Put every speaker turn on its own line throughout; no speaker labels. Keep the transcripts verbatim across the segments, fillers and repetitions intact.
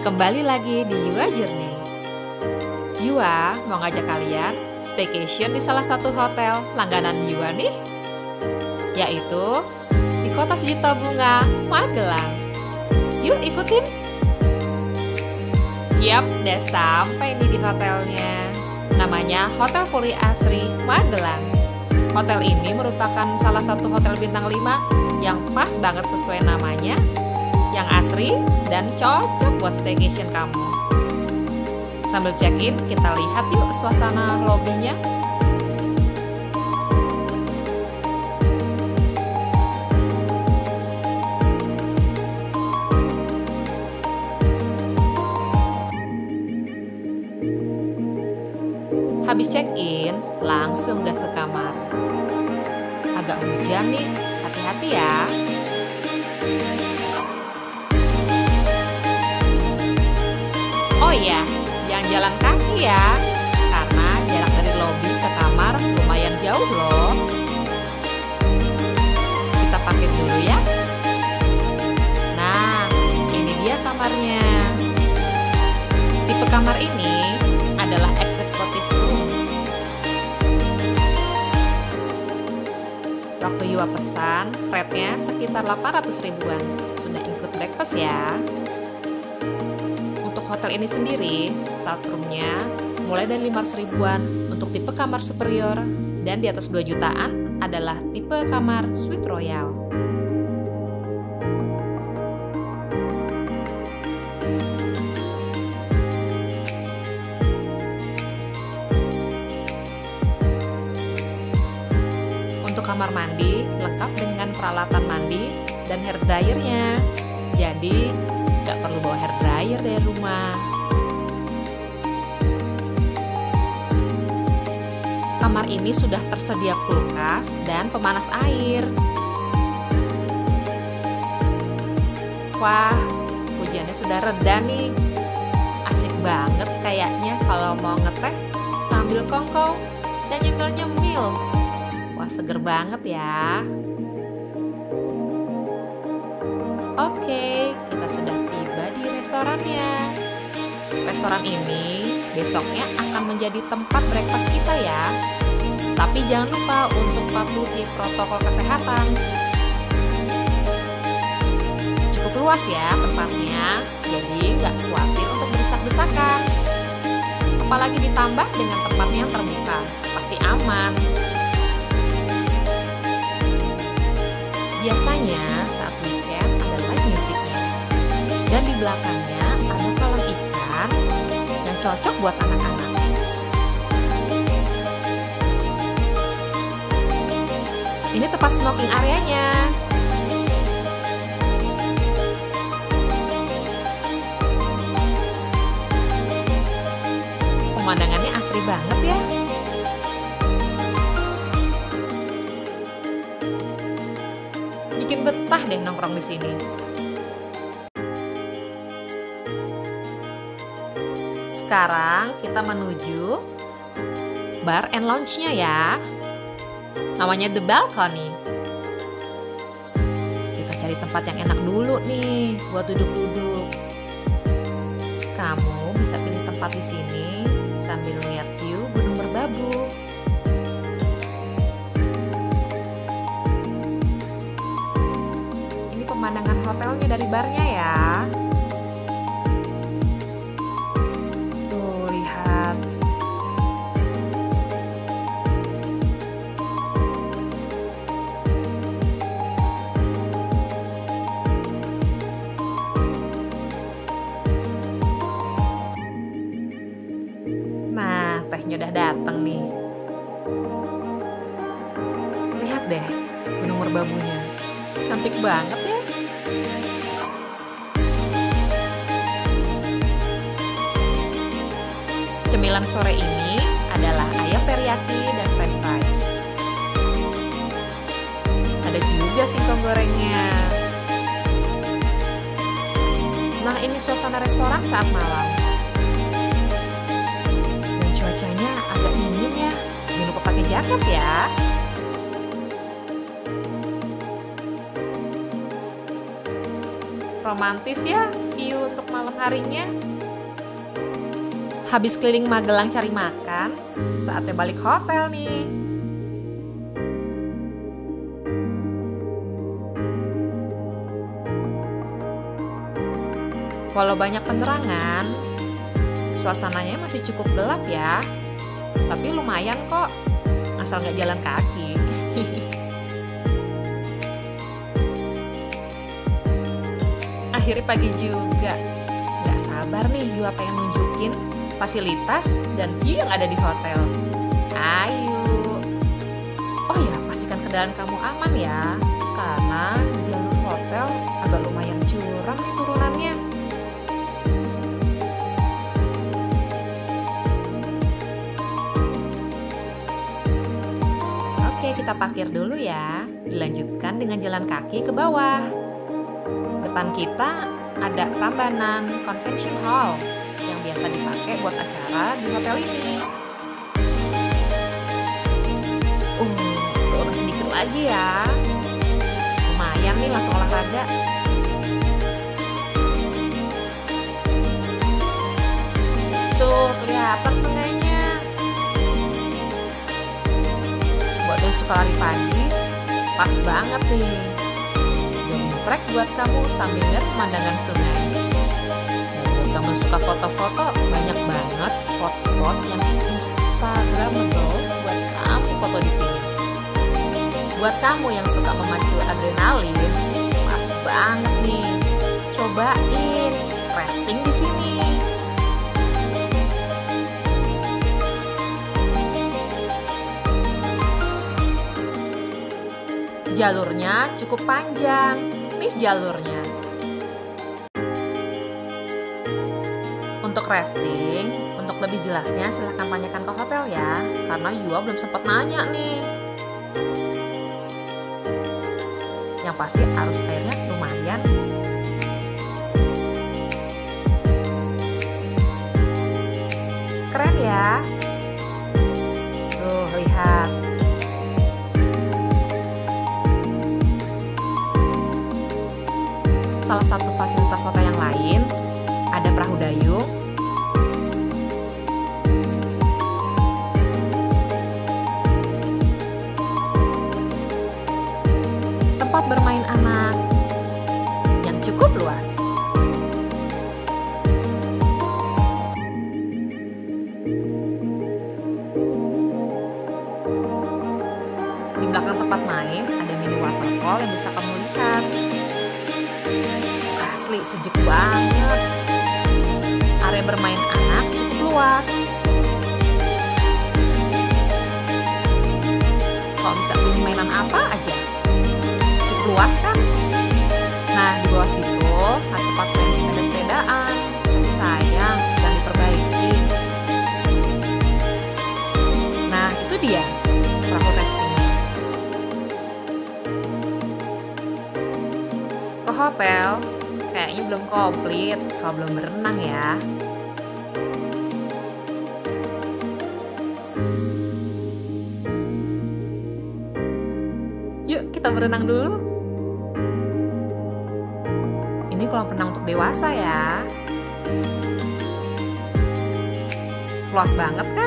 Kembali lagi di Yua Journey. Yua mau ngajak kalian staycation di salah satu hotel langganan Yua nih, yaitu di Kota Sejuta Bunga, Magelang. Yuk ikutin. Yap, udah sampai nih di hotelnya. Namanya Hotel Puri Asri Magelang. Hotel ini merupakan salah satu hotel bintang lima yang pas banget sesuai namanya, yang asri dan cocok buat staycation kamu. Sambil check-in, kita lihat yuk suasana lobbynya. Habis check-in, langsung gas ke kamar. Agak hujan nih, hati-hati ya. Oh iya, jangan jalan kaki ya, karena jarak dari lobi ke kamar lumayan jauh loh. Kita pakai dulu ya. Nah, ini dia kamarnya. Tipe kamar ini adalah executive room. Waktu Yua pesan, rate-nya sekitar delapan ratus ribuan. Sudah include breakfast ya. Untuk hotel ini sendiri, start room-nya mulai dari lima ratus ribuan untuk tipe kamar superior, dan di atas dua jutaan adalah tipe kamar suite royal. Untuk kamar mandi lengkap dengan peralatan mandi dan hair dryernya, jadi nggak perlu bawa hair dryer dari rumah. Kamar ini sudah tersedia kulkas dan pemanas air. Wah, hujannya sudah reda nih. Asik banget kayaknya kalau mau ngeteh sambil kongkow dan nyemil-nyemil. Wah, seger banget ya. Oke, kita sudah tiba di restorannya. Restoran ini besoknya akan menjadi tempat breakfast kita ya. Tapi jangan lupa untuk patuhi protokol kesehatan. Cukup luas ya tempatnya, jadi nggak khawatir untuk berdesak-desakan. Apalagi ditambah dengan tempatnya yang terbuka, pasti aman. Biasanya saat weekend ada live musiknya, dan di belakangnya ada kolam ikan yang cocok buat anak-anak. Ini tempat smoking areanya. Pemandangannya asri banget ya. Bikin betah deh nongkrong di sini. Sekarang kita menuju bar and lounge-nya ya. Namanya The Balcony. Kita cari tempat yang enak dulu nih buat duduk-duduk. Kamu bisa pilih tempat di sini sambil lihat view Gunung Merbabu. Pemandangan hotelnya dari barnya ya. Tuh, lihat. Nah, tehnya udah datang nih. Lihat deh Gunung Merbabunya. Cantik banget ya. Cemilan sore ini adalah ayam teriyaki dan french fries. Ada juga singkong gorengnya. Nah, ini suasana restoran saat malam. Dan cuacanya agak dingin ya. Jangan lupa pakai jaket ya. Romantis ya view untuk malam harinya. Habis keliling Magelang cari makan, saatnya balik hotel nih. Walau banyak penerangan, suasananya masih cukup gelap ya. Tapi lumayan kok, asal nggak jalan kaki. Akhirnya pagi juga. Nggak sabar nih Yua pengen nunjukin fasilitas dan view yang ada di hotel. Ayo. Oh ya, pastikan kendaraan kamu aman ya. Karena jalur hotel agak lumayan curam nih turunannya. Oke, kita parkir dulu ya. Dilanjutkan dengan jalan kaki ke bawah. Depan kita ada Prambanan Convention Hall yang biasa dipakai buat acara di hotel ini. Uh, turun sedikit lagi ya. Lumayan nih langsung olahraga. Tuh, kelihatan sungainya. Buat yang suka lari pagi, pas banget nih. Jogging track buat kamu sambil lihat pemandangan sungai. Dan buat kamu suka foto-foto, banyak banget spot-spot yang instagramable buat kamu foto di sini. Buat kamu yang suka memacu adrenalin, pas banget nih. Cobain rafting di sini. Jalurnya cukup panjang, nih jalurnya. Untuk rafting, untuk lebih jelasnya silahkan tanyakan ke hotel ya, karena Yua belum sempat nanya nih. Yang pasti arus airnya lumayan. Keren ya. Tuh, lihat. Salah satu fasilitas hotel yang lain ada perahu dayung, tempat bermain anak yang cukup luas. Di belakang tempat main ada mini waterfall yang bisa kamu lihat. Asli sejuk banget. Area bermain anak cukup luas. Kalau bisa pilih mainan apa aja, cukup luas kan? Nah, di bawah situ ada tempat main sepeda-sepedaan. Tapi sayang, sedang diperbaiki. Nah, itu dia perahu raftingnya. Ke hotel kayaknya belum komplit kalau belum berenang ya. Yuk kita berenang dulu. Ini kolam renang untuk dewasa ya. Luas banget kan?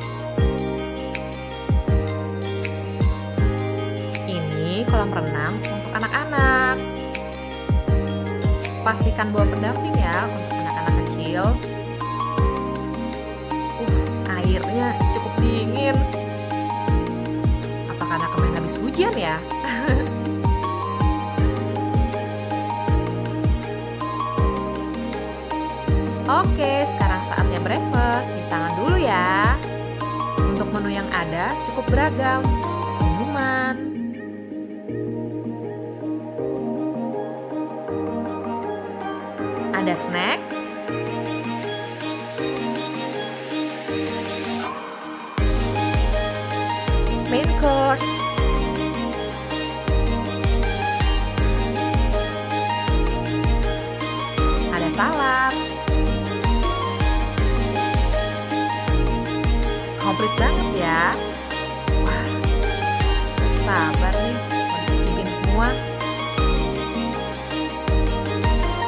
Ini kolam renang untuk anak-anak. Pastikan bawa pendamping ya untuk anak-anak kecil. Uh, airnya cukup dingin. Apa karena kemarin habis hujan ya? Oke, sekarang saatnya breakfast. Cuci tangan dulu ya. Untuk menu yang ada cukup beragam. Minuman, ada snack, main course, ada salad. Komplit banget ya. Wah, sabar nih mau dicicipin semua.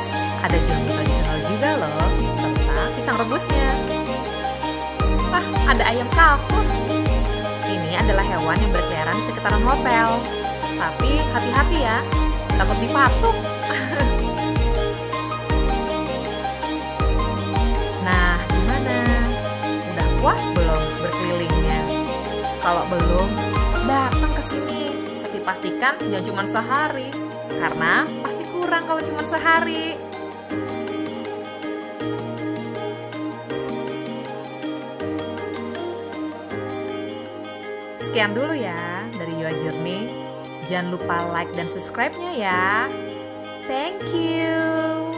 Ada jamu tradisional juga loh, serta pisang rebusnya. Ah, ada ayam kalkun. Ini adalah hewan yang berkeliaran di sekitaran hotel. Tapi hati-hati ya, takut dipatuk. Nah, gimana? Udah puas belum berkelilingnya? Kalau belum, datang ke sini. Tapi pastikan jangan cuma sehari, karena pasti kurang kalau cuma sehari. Sekian dulu ya dari Your Journey. Jangan lupa like dan subscribe-nya ya. Thank you.